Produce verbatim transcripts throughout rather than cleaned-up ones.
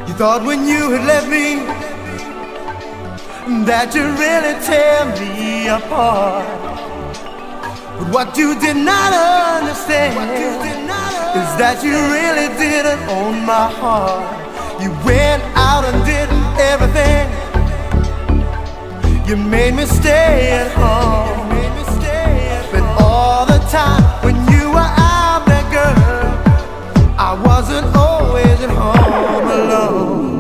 You thought when you had left me that you'd really tear me apart. But what you did not understand is that you really didn't own my heart. You went out and did everything. You made me stay at home. But all the time when you were out there, girl, I wasn't always at home alone.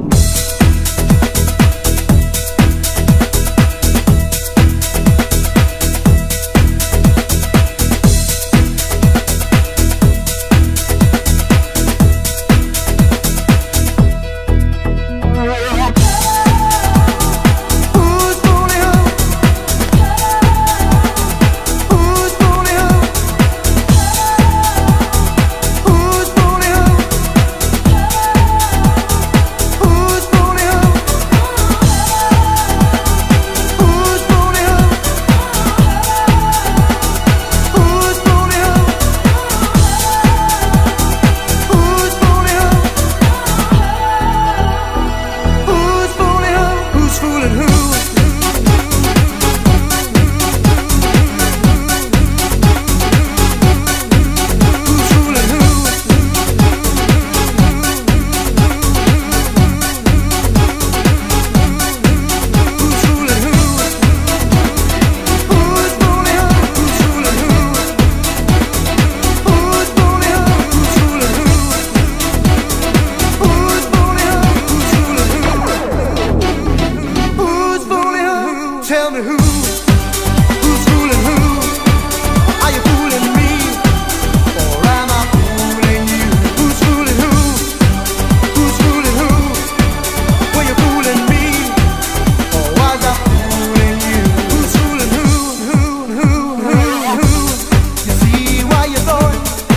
Tell me who, who's fooling who? Are you fooling me, or am I fooling you? Who's fooling who? Who's fooling who? Were you fooling me, or was I fooling you? Who's fooling who? Who, who, who, who? You see why you thought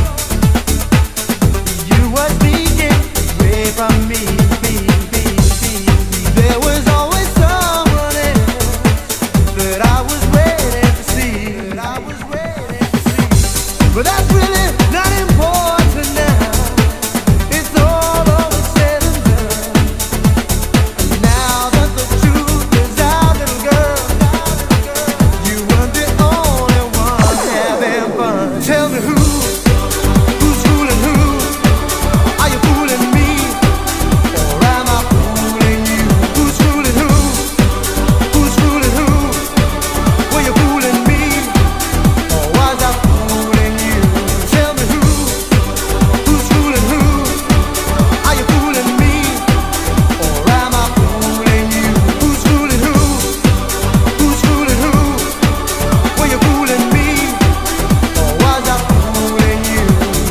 you were sneaking away from me, me, me, me. There was always someone else that I was waiting to see, that I was waiting to see. But that's really not important now. It's all over said and done. And now that the truth is out, little girl, you weren't the only one having fun. Tell me who, who's fooling who? Are you fooling me, or am I fooling you? Who's fooling who? Who's fooling who? Were you fooling me, or was I fooling you? Tell me who, who's fooling who? Are you fooling me, or am I fooling you? Who's fooling who? Who's fooling who? Were you fooling me, or was I fooling you?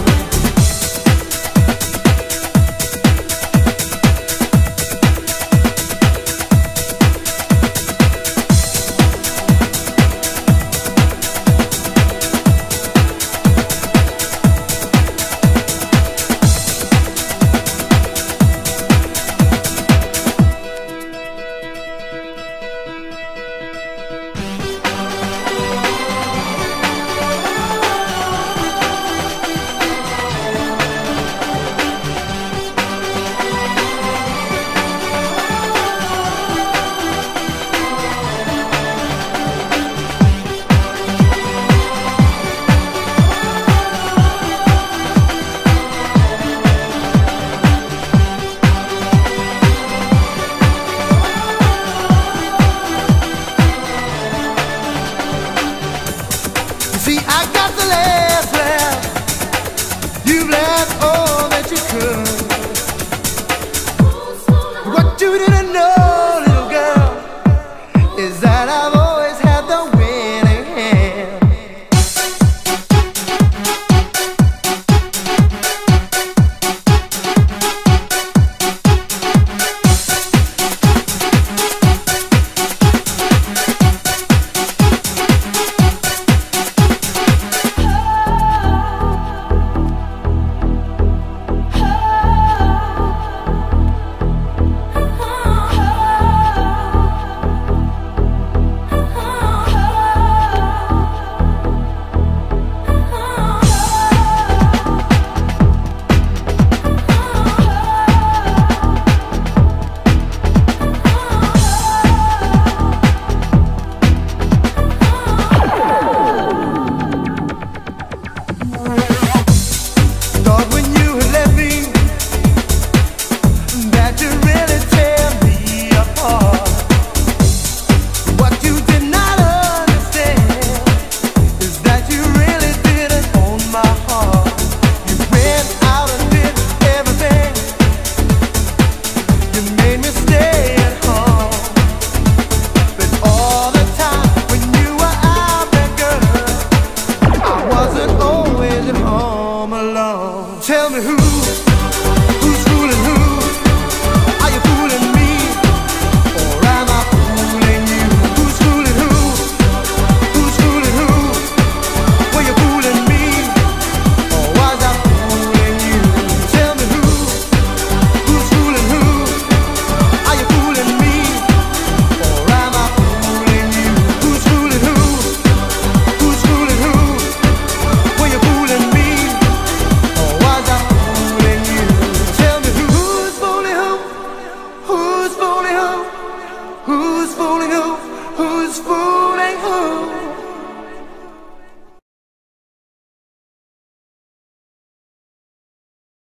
See, I got the last laugh. You've laughed all that you could. What you didn't know, little girl, is that I've always had the winning hand. thought when you had left me that you really tear me apart. What you did not understand is that you really didn't own my heart. You went out and did everything. You made me stay at home. But all the time when you were out there, girl, I wasn't always at home alone. Tell me who, who's fooling who? Are you fooling me, or am I fooling you? Who's fooling who? Who's fooling who? Were you fooling me, or was I fooling you? Tell me who, who's fooling who? Are you fooling me, or am I fooling you? Who's fooling who? Who's fooling who? Were you fooling me, or was I fooling you? Tell me who's fooling who? Who's fooling who? Who's fooling who? Who's fooling